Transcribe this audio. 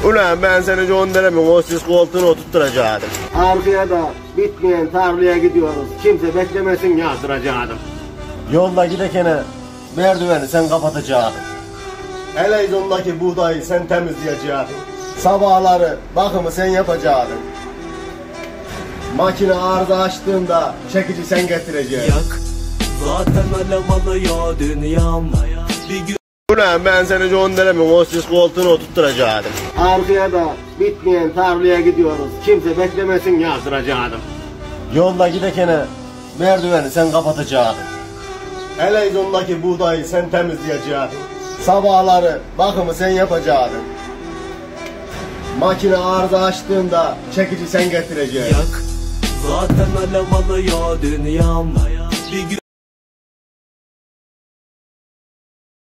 Ulan ben seni John Deremin o siz koltuğuna oturtturacaktım. Arkaya da bitmeyen tarlaya gidiyoruz. Kimse beklemesin yazdıracaktım. Yolda gidekene merdiveni sen kapatacaktın. Eleyzondaki buğdayı sen temizleyecektin. Sabahları bakımı sen yapacaktın. Makine arıza açtığında çekici sen getireceksin. Yak, zaten alev alıyor dünyam. Bir gün... Ulan ben seni John Deremin o siz koltuğuna oturtturacaktım. Arkaya da bitmeyen tarlaya gidiyoruz. Kimse beklemesin yazdıracaktım. Yolda gidekene merdiveni sen kapatacaktın. Eleyzondaki buğdayı sen temizleyecektin. Sabahları bakımı sen yapacaktın. Makine arıza açtığında çekici sen getireceksin. Yak, zaten alev alıyor dünyam. Bir gün...